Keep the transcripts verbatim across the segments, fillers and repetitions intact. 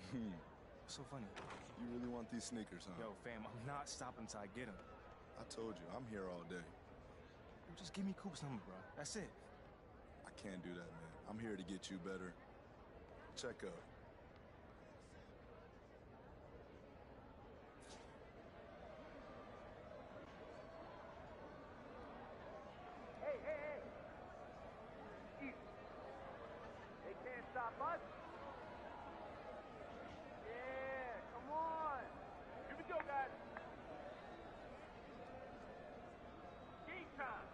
What's so funny? You really want these sneakers, huh? Yo, fam, I'm not stopping until I get them. I told you, I'm here all day. Yo, just give me Coop's number, bro. That's it. I can't do that, man. I'm here to get you better. Check up. Hey, hey, hey! Easy. They can't stop us. Yeah, come on. Here we go, guys. Game time.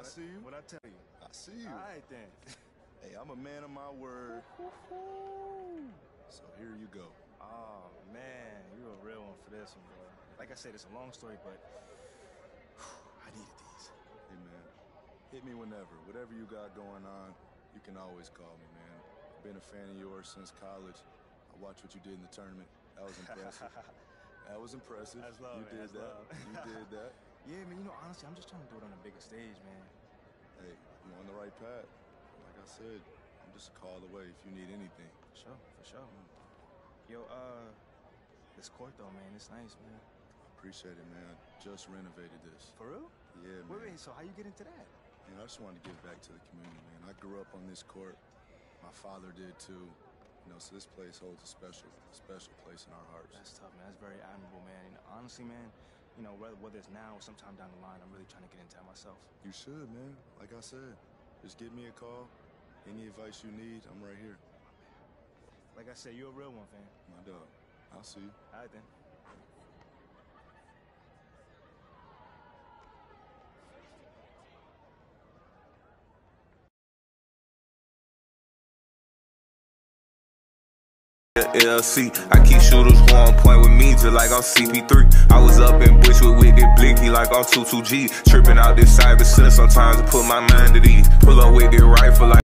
I see you. What'd I tell you? I see you. All right, then. Hey, I'm a man of my word. So here you go. Oh, man. You a real one for this one, bro. Like I said, it's a long story, but I needed these. Hey, man. Hit me whenever. Whatever you got going on, you can always call me, man. I've been a fan of yours since college. I watched what you did in the tournament. That was impressive. That was impressive. That's love, you man. did That's that. love. You did that. Yeah, man, you know, honestly, I'm just trying to do it on a bigger stage, man. Hey, you're on the right path. Like I said, I'm just a call away if you need anything. For sure, for sure. Yo, uh, this court, though, man, it's nice, man. Appreciate it, man. I just renovated this. For real? Yeah, man. Wait, wait, so how you get into that? Man, I just wanted to give back to the community, man. I grew up on this court. My father did, too. You know, so this place holds a special, special place in our hearts. That's tough, man. That's very admirable, man. And honestly, man, you know, whether, whether it's now or sometime down the line, I'm really trying to get into that myself. You should, man. Like I said, just give me a call. Any advice you need, I'm right here. Like I said, you're a real one, fam. My dog. I'll see you. All right, then. L C, I keep shooters who on point with me just like I'm C P three. I was up in Bushwick with this blicky like I'm two two G. Tripping out this cyber center, sometimes I put my mind at ease. Pull up with this rifle like